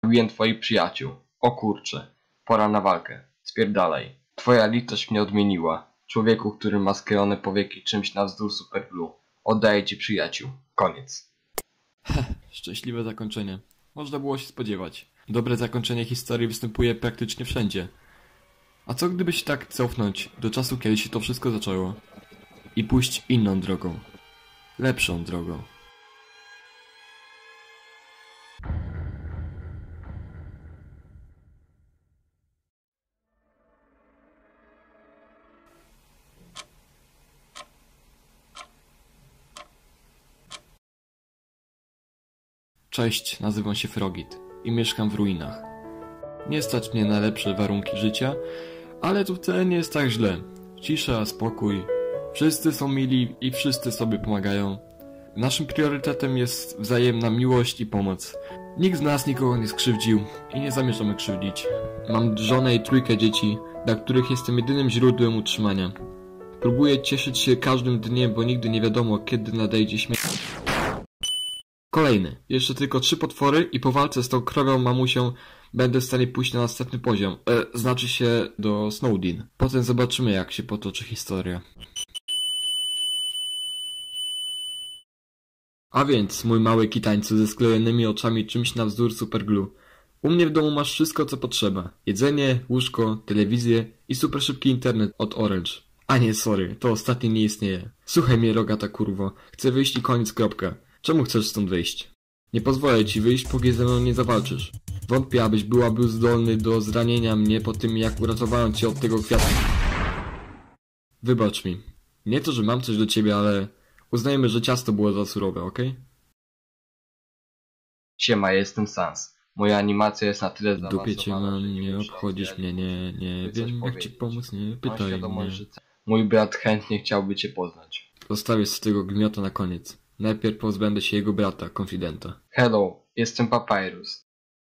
Zabiłem twoich przyjaciół. O kurcze. Pora na walkę. Spierdalaj. Twoja litość mnie odmieniła. Człowieku, który ma sklejone powieki czymś na wzór superglue. Oddaję ci przyjaciół. Koniec. Szczęśliwe zakończenie. Można było się spodziewać. Dobre zakończenie historii występuje praktycznie wszędzie. A co gdyby się tak cofnąć do czasu, kiedy się to wszystko zaczęło? I pójść inną drogą. Lepszą drogą. Cześć, nazywam się Frogit i mieszkam w ruinach. Nie stać mnie na lepsze warunki życia, ale tu wcale nie jest tak źle. Cisza, spokój, wszyscy są mili i wszyscy sobie pomagają. Naszym priorytetem jest wzajemna miłość i pomoc. Nikt z nas nikogo nie skrzywdził i nie zamierzamy krzywdzić. Mam żonę i 3 dzieci, dla których jestem jedynym źródłem utrzymania. Próbuję cieszyć się każdym dniem, bo nigdy nie wiadomo, kiedy nadejdzie śmierć. Kolejny. Jeszcze tylko 3 potwory i po walce z tą krowią mamusią będę w stanie pójść na następny poziom. Znaczy się do Snowdin. Potem zobaczymy, jak się potoczy historia. A więc, mój mały kitańcu ze sklejonymi oczami czymś na wzór superglue. U mnie w domu masz wszystko, co potrzeba. Jedzenie, łóżko, telewizję i super szybki internet od Orange. A nie, sorry, to ostatnie nie istnieje. Słuchaj mnie, rogata kurwo. Chcę wyjść i koniec, kropka. Czemu chcesz stąd wyjść? Nie pozwolę ci wyjść, póki ze mną nie zawalczysz. Wątpię, abyś byłaby zdolny do zranienia mnie po tym, jak uratowałem cię od tego kwiatu. Wybacz mi. Nie to, że mam coś do ciebie, ale uznajmy, że ciasto było za surowe, okej? Siema, jestem Sans. Moja animacja jest na tyle Dupie zaawansowana, cię mam, że nie muszę obchodzisz otwierać mnie, nie by coś wiem jak ci powiedzieć. pomóc, nie Mam pytaj świadomość, mnie. że mój brat chętnie chciałby cię poznać. Zostawię z tego gmiota na koniec. Najpierw pozbędę się jego brata, konfidenta. Hello, jestem Papyrus.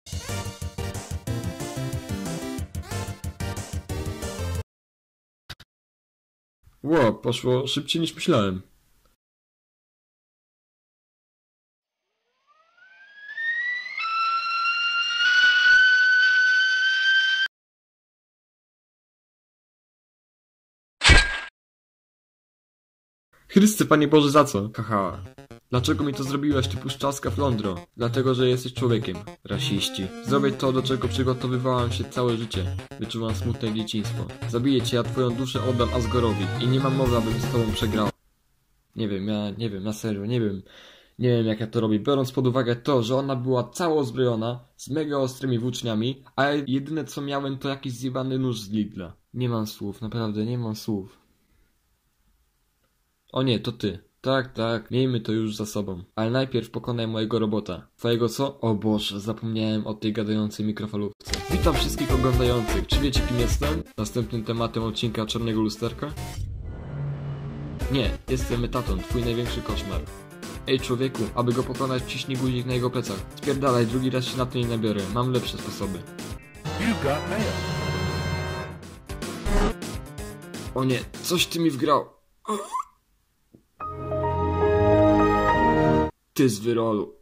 Ło, poszło szybciej niż myślałem. Chryste, Panie Boże, za co? Haha. Dlaczego mi to zrobiłeś, ty puszczaska flądro? Dlatego, że jesteś człowiekiem. Rasiści. Zrobię to, do czego przygotowywałam się całe życie. Wyczuwam smutne dzieciństwo. Zabiję cię, a twoją duszę oddam Asgorowi. I nie mam mowy, abym z tobą przegrał. Nie wiem, na serio, nie wiem. Nie wiem, jak ja to robię, biorąc pod uwagę to, że ona była cała uzbrojona, z mega ostrymi włóczniami, a jedyne co miałem to jakiś zjebany nóż z Lidla. Nie mam słów, naprawdę nie mam słów. O nie, to ty. Tak, miejmy to już za sobą. Ale najpierw pokonaj mojego robota. Twojego co? O Boże, zapomniałem o tej gadającej mikrofalówce. Witam wszystkich oglądających. Czy wiecie, kim jestem? Następnym tematem odcinka Czarnego Lusterka? Nie, jestem Metaton, twój największy koszmar. Ej człowieku, aby go pokonać, wciśnij guzik na jego plecach. Spierdalaj, drugi raz się na to nie nabiorę. Mam lepsze sposoby. O nie, coś ty mi wgrał. Ty z wyrolu.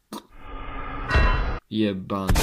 Jebany.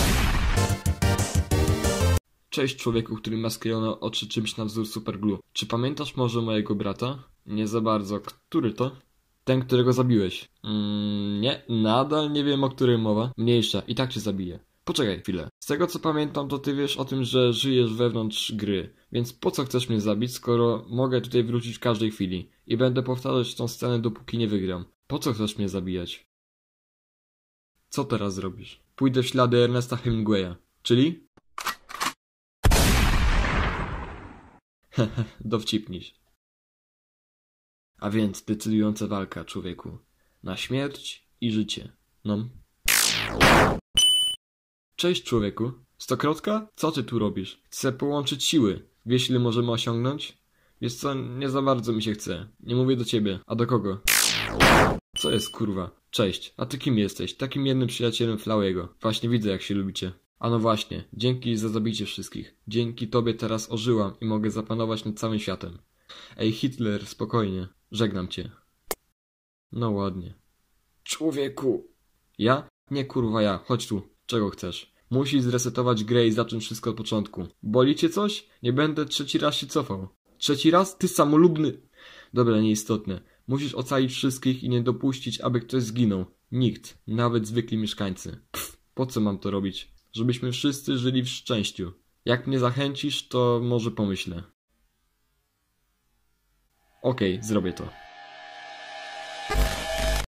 Cześć człowieku, który ma sklejone oczy czymś na wzór superglue. Czy pamiętasz może mojego brata? Nie za bardzo. Który to? Ten, którego zabiłeś. Nie, nadal nie wiem, o którym mowa. Mniejsza, i tak cię zabiję. Poczekaj chwilę. Z tego co pamiętam, to ty wiesz o tym, że żyjesz wewnątrz gry. Więc po co chcesz mnie zabić, skoro mogę tutaj wrócić w każdej chwili? I będę powtarzać tą scenę, dopóki nie wygram. Po co chcesz mnie zabijać? Co teraz zrobisz? Pójdę w ślady Ernesta Hemingwaya. Czyli? Hehe, dowcipniś. A więc decydująca walka, człowieku. Na śmierć i życie. No. Cześć, człowieku. Stokrotka? Co ty tu robisz? Chcę połączyć siły. Wiesz, ile możemy osiągnąć? Wiesz co, nie za bardzo mi się chce. Nie mówię do ciebie. A do kogo? Co jest, kurwa? Cześć. A ty kim jesteś? Takim jednym przyjacielem Flałego. Właśnie widzę, jak się lubicie. A no właśnie. Dzięki za zabicie wszystkich. Dzięki tobie teraz ożyłam i mogę zapanować nad całym światem. Ej, Hitler, spokojnie. Żegnam cię. No ładnie. Człowieku. Ja? Nie kurwa ja. Chodź tu. Czego chcesz? Musisz zresetować grę i zacząć wszystko od początku. Boli cię coś? Nie będę trzeci raz się cofał. Trzeci raz? Ty samolubny... Dobra, nieistotne. Musisz ocalić wszystkich i nie dopuścić, aby ktoś zginął. Nikt, nawet zwykli mieszkańcy. Po co mam to robić? Żebyśmy wszyscy żyli w szczęściu. Jak mnie zachęcisz, to może pomyślę. Okej, zrobię to.